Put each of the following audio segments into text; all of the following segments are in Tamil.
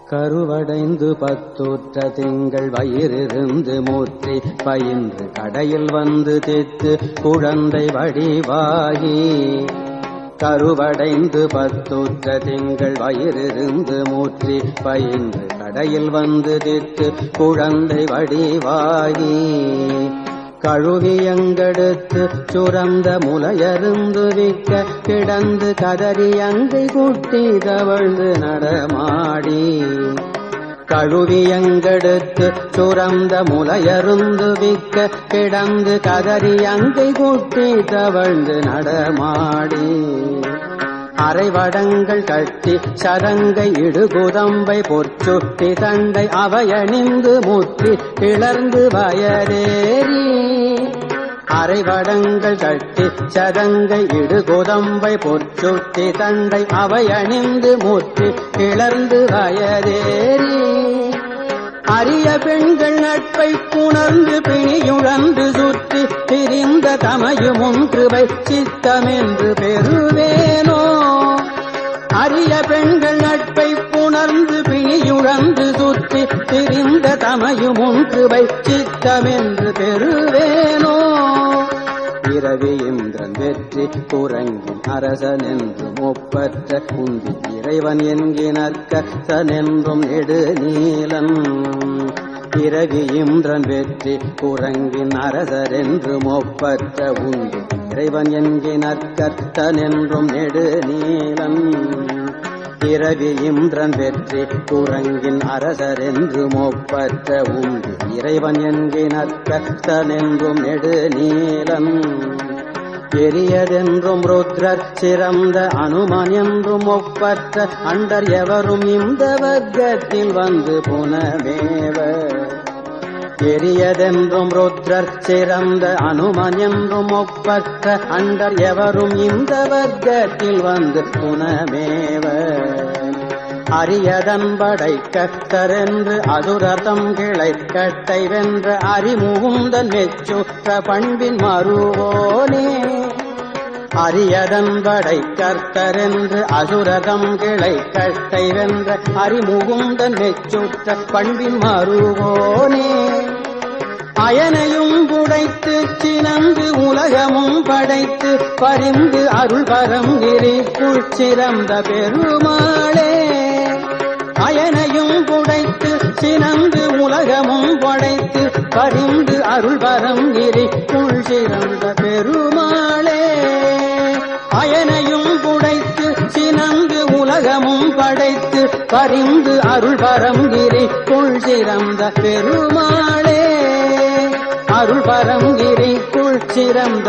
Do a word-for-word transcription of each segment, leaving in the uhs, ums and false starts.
கருவடைந்து பத்துற்ற திங்கள் வயிறிருந்து மூற்றி பயின்று கடையில் வந்து தித்து குழந்தை வடிவாகி. கருவடைந்து பத்துற்ற திங்கள் வயிறிருந்து மூற்றி பயின்று கடையில் வந்து தித்து குழந்தை வடிவாகி. கழுவியங்கெடுத்து சுரந்த முலையருந்து விக்க கிடந்து கதறியங்கை குட்டி தவழ்ந்து நடமாடி. கழுவியங்கெடுத்து சுரந்த முலையருந்து விக்க கிடந்து கதறியங்கை குட்டி தவழ்ந்து நடமாடி. அரைவடங்கள் கட்டி சதங்கை இடுகுதம்பை பொற்சுட்டி தண்டை அவையணிந்து முற்றி கிளர்ந்து வயலேறி. அரைவடங்கள் கட்டி சதங்கை இடுகுதம்பை பொற்சுட்டி தண்டை அவையணிந்து முற்றி கிளர்ந்து வயலேறி. அரிய பெண்கள் நட்பை புணர்ந்து பிணியுழந்து சுற்றி பிரிந்த தமையுமுன் கிருபை சித்தமென்று பெறுவேனோ. அரிய பெண்கள் நட்பை புணர்ந்து பிணியுழந்து சுற்றி பிரிந்த தமையுமுன் கிருபை சித்தமென்று பெறுவேனோ. இரவி இந்திரன் வெற்றி குரங்கின் அரசனென்று ஒப்பற்ற குந்தி இறைவன் என்கினற்கசனென்றும் நெடு நீலன். இரவி இந்திரன் வெற்றி குரங்கின் அரசரென்று ஒப்பற்ற உந்தி இறைவன் என்கினற்கசனென்றும் நெடு நீலன். இரவி இந்திரன் வெற்றி குரங்கின் அரசரென்று ஒப்பற்ற உந்தி இறைவன் என்கினற்கசனென்றும் நெடு நீலன். எரியதென்றும் ருத்ரர் சிறந்த அனுமன் என்றும் ஒப்பற்ற அண்டர் எவரும் இந்த வர்க்கத்தில் வந்து புனமேவ. எரியதென்றும் ருத்ரர் சிறந்த அனுமன் என்றும் ஒப்பற்ற அண்டர் எவரும் இந்த வர்க்கத்தில் வந்து புனமேவ. அரியதன் படை கட்டரென்று அதுரதம் கிளை கட்டை வென்ற அறிமுகுந்தன் மெச்சுற்ற பண்பின் மறுவோனே. அரியதன் படை கர்த்தரென்று அசுரதம் கிளை கட்டை வென்ற அறிமுகுந்தன் மெச்சுற்ற பண்பின் மறுவோனே. அயனையும் புடைத்து சினந்து உலகமும் படைத்து பரிந்து அருள் பரம் கிரிக்குள் சிறந்த பெருமாளே. அயனையும் புடைத்து சினந்து உலகமும் படைத்து பரிந்து அருள் பரம் கிரிக்குள் சிறந்த பெருமாளே. அயனையும் புடைத்து சினந்து உலகமும் படைத்து பரிந்து அருள் பரம் கிரிக்குள் சிறந்த பெருமாளே. அருள் பரம் கிரிக்குள் சிறந்த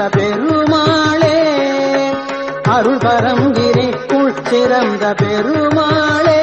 பெருமாளே. அருள் பரம் கிரிக்குள் சிறந்த பெருமாளே.